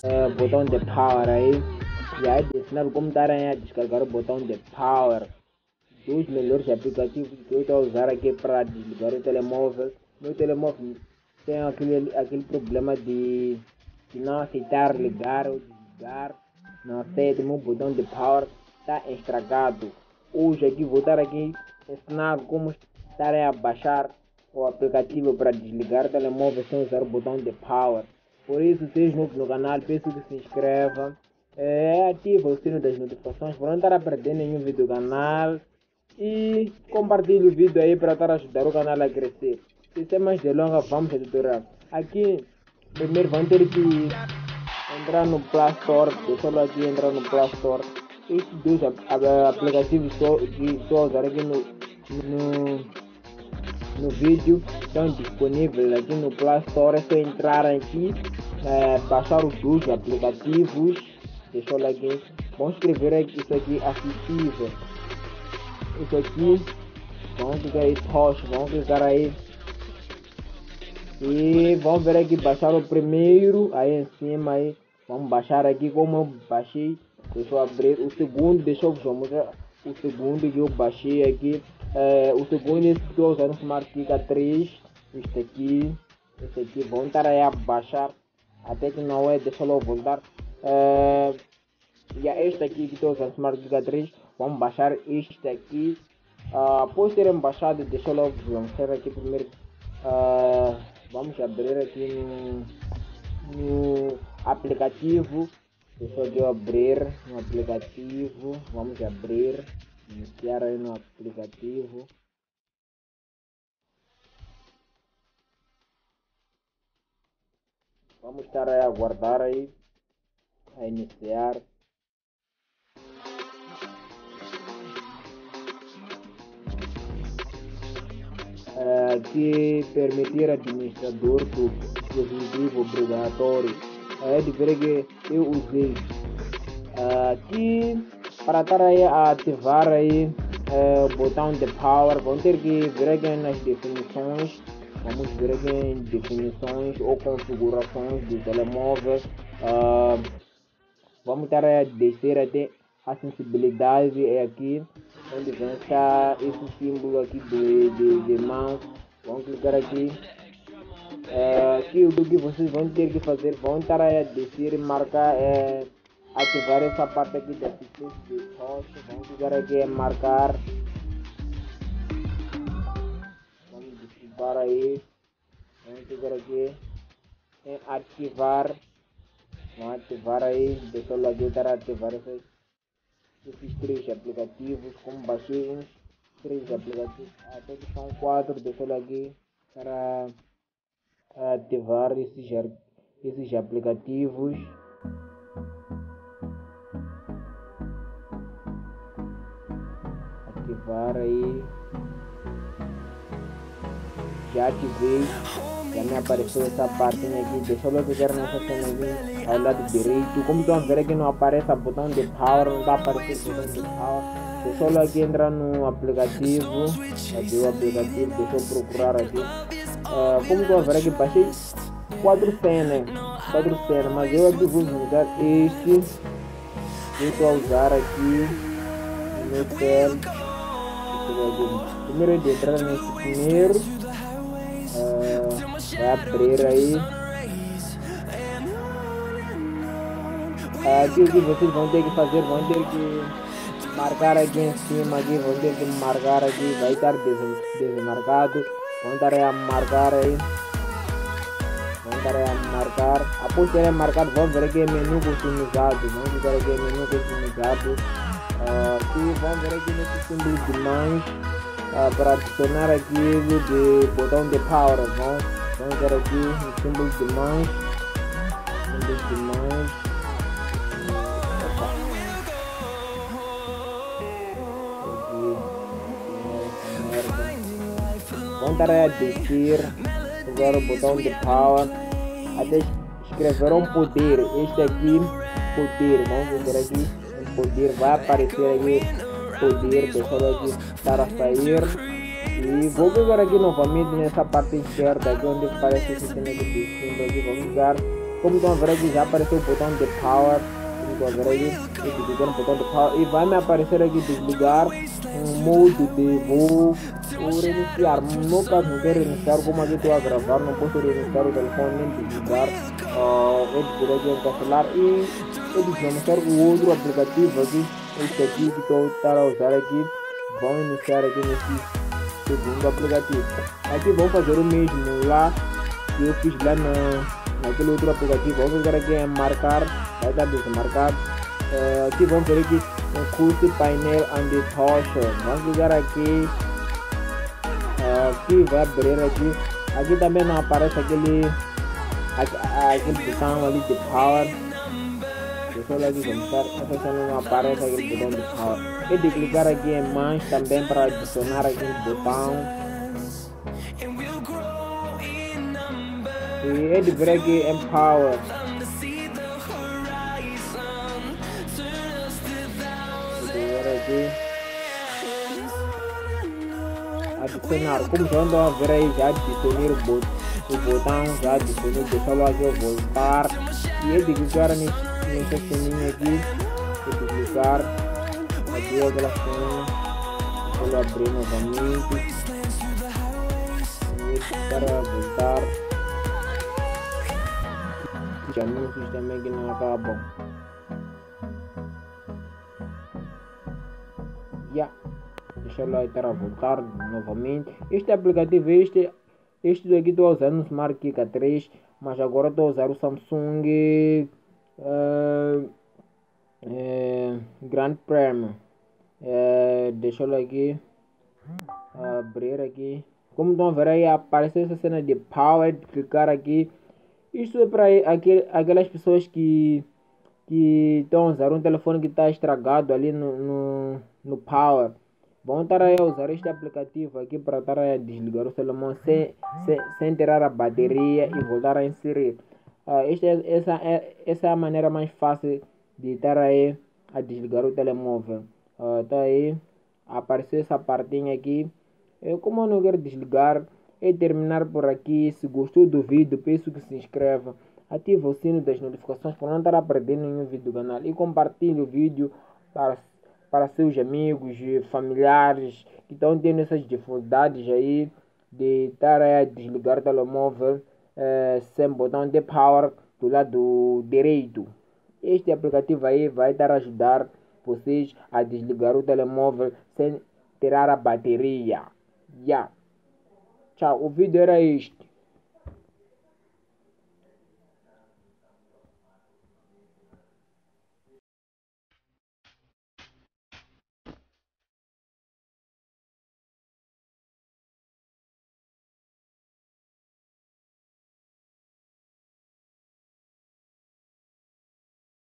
botão de power aí. E aí adicionar como estarem a descarregar o botão de power dos melhores aplicativos que eu estou a usar aqui para desligar o telemóvel. Meu telemóvel tem aquele problema de não aceitar ligar ou desligar. Não aceita, meu botão de power está estragado. Hoje aqui vou estar aqui ensinar como estarem a baixar o aplicativo para desligar o telemóvel sem usar o botão de power. Por isso, se és novo no canal, peço que se inscreva, ativa o sino das notificações para não estar a perder nenhum vídeo do canal e compartilhe o vídeo aí para estar a ajudar o canal a crescer. Sem mais delongas, vamos ao tutorial. Aqui, primeiro vamos ter que entrar no Play Store, deixa eu aqui entrar no Play Store. Estes dois aplicativos que estou a usar aqui no vídeo estão disponíveis aqui no Play Store. É só entrar aqui, baixar os dois aplicativos. Deixa eu aqui, vamos escrever aqui, isso aqui assistível. Isso aqui, vamos clicar aí, vamos clicar aí e vamos ver aqui, baixar o primeiro aí em cima aí. Vamos baixar aqui como eu baixei. Deixa eu abrir o segundo, deixa eu mostrar o segundo que eu baixei aqui. O segundo é que estou usando o Smart Giga 3. Este aqui, vão estar aí a baixar até que não é, deixa eu voltar. E este aqui que estou usando o Smart Giga 3, vamos baixar este aqui. Após terem baixado, deixa eu mostrar aqui primeiro. Vamos abrir aqui no aplicativo. Deixa eu abrir no aplicativo. Vamos abrir, iniciar aí no aplicativo. Vamos estar aí a aguardar aí a iniciar. Que permitir administrador do dispositivo obrigatório. É de ver que eu usei aqui para estar aí a ativar aí o botão de power. Vamos ter que ver aqui nas definições. Vamos ver aqui em definições ou configurações do telemóvel. Vamos estar a descer até a sensibilidade é aqui onde vem estar esse símbolo aqui de mão. Vamos clicar aqui. Aqui o que vocês vão ter que fazer, vão estar a descer e marcar, ativar essa parte aqui da assistência de host. Vamos clicar aqui em marcar. Vamos ativar aí. Vamos clicar aqui em ativar. Vamos ativar aí. Deixa eu aqui estar a ativar esses três aplicativos. Como baixei uns 3 aplicativos, até que são 4. Deixa eu aqui para ativar esses aplicativos. Ativar aí. Já ativei. Já me apareceu essa partinha aqui. Deixa eu clicar nessa cena aqui ao lado direito. Como estão a ver aqui, não aparece o botão de power, não está aparecendo o botão de power. Deixa eu aqui entrar no aplicativo. Aqui o aplicativo, deixa eu procurar aqui. Como estão a ver aqui, baixei 4 cenas, mas eu aqui vou usar este. Eu estou a usar aqui no céu. Primeiro é de entrar nesse primeiro. Vai abrir aí. Aqui o que vocês vão ter que fazer, vão ter que marcar aqui em cima, aqui vão ter que marcar aqui, vai estar desmarcado. Vão estar a marcar aí. Após terem marcado, vão ver aqui menu customizado. Vamos clicar aqui em menu customizado. Aqui vão ver aqui nesse símbolo de mãos. Para adicionar aquilo de botão de power. Vamos ver aqui no símbolo de mãos. Vamos estar a descer, usar o botão de power até escrever um poder. Este aqui, poder. Vamos ver aqui, poder vai aparecer aqui, poder. Deixa eu aqui estar a sair e vou clicar aqui novamente nessa parte esquerda aqui onde aparece esse sistema de símbolo aqui. Vamos ligar Como estão a ver aqui, já apareceu o botão de power. Como estão a ver aqui, eu clicar no botão de power e vai me aparecer aqui desligar um modo de voo ou reiniciar. No caso não quero reiniciar, como aqui estou a gravar, não posso reiniciar o telefone nem desligar. Eu dizer aqui em cancelar e eu vou mostrar o outro aplicativo aqui. Este aqui que estou a usar aqui. Vamos iniciar aqui nesse segundo aplicativo. Aqui vamos fazer o mesmo lá que eu fiz lá naquele outro aplicativo. Vamos ver aqui em marcar, vai estar desmarcado. Aqui vamos ver aqui curte painel and torsion. Vamos ligar aqui. Aqui vai abrir aqui. Aqui também não aparece aquele botão ali de power. Deixa eu aqui começar. Essa não aparece aquele botão de power. E de clicar aqui em mais também para adicionar aquele botão. E é de ver aqui em power. Aqui. Adicionar, como já andam a ver aí, já adicionei o botão, já adicionei, deixa eu aqui eu voltar e é de clicar nessa ceninha aqui, é de clicar aqui aquela cena, vou abrir novamente e para voltar os anúncios também que não acabam. Deixa eu lá estar a voltar novamente. Este aplicativo, este daqui estou usando no Smart Kika 3, mas agora estou a usar o Samsung Grand Prime. Deixa eu lá aqui abrir aqui. Como estão a ver aí, apareceu essa cena de power, clicar aqui. Isto é para aquelas pessoas que estão a usar um telefone que está estragado ali no power. Vão estar a usar este aplicativo aqui para estar a desligar o telefone sem tirar a bateria e voltar a inserir. Essa é a maneira mais fácil de estar aí a desligar o telemóvel. Tá aí, apareceu essa partinha aqui. Como eu não quero desligar, é terminar por aqui. Se gostou do vídeo, peço que se inscreva, ative o sino das notificações para não estar a perder nenhum vídeo do canal e compartilhe o vídeo para seus amigos e familiares que estão tendo essas dificuldades aí de estar a desligar o telemóvel sem botão de power do lado direito. Este aplicativo aí vai estar a ajudar vocês a desligar o telemóvel sem tirar a bateria. Tchau, o vídeo era este.